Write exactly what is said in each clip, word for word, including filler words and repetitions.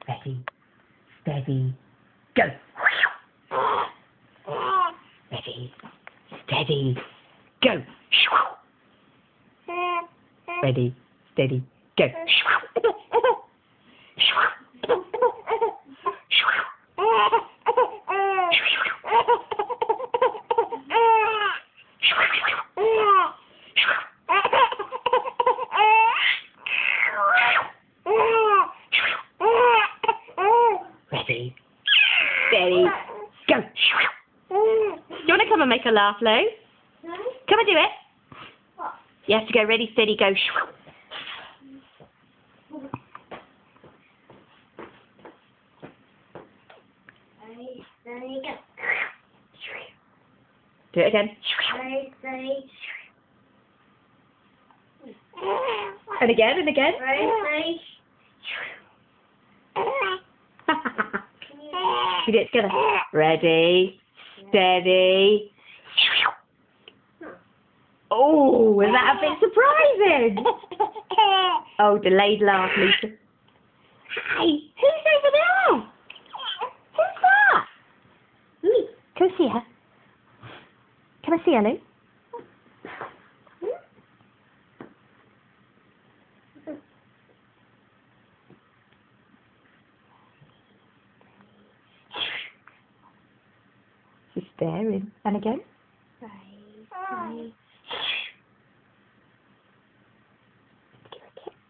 Ready, steady, go. Ready, steady, go. Ready, steady, go. Ready, steady, go. Do you want to come and make her laugh, Lou? No? Come and do it. What? You have to go ready, steady, go. Ready, steady, go. Do it again. Ready, steady. And again, and again. Ready, steady. We do it together. Ready, steady. Oh, is that a bit surprising? Oh, delayed laugh, Lisa. Hey, who's over there? Who's that? Lou, come see her. Come and see her, Lou. She's staring. And again. Ready, steady. Give her a kiss.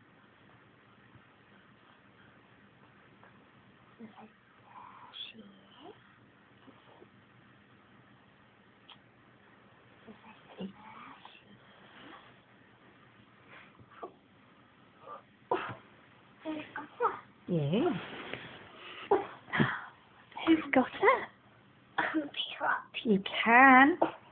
Yeah. Who's got her? Pick her up. You can.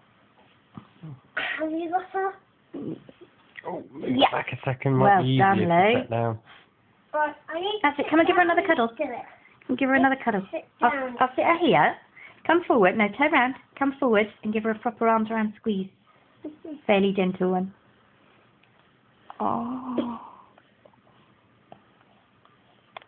Have you got her? Oh, move Yeah. back a second. Might Well be done, easier Lou. to sit down. Right, I need That's to it. Come and give her another cuddle. Do it. I'll give her another cuddle. Sit I'll, down. I'll sit her here. Come forward. No, turn around. Come forward and give her a proper arms around squeeze. Fairly gentle one. Oh.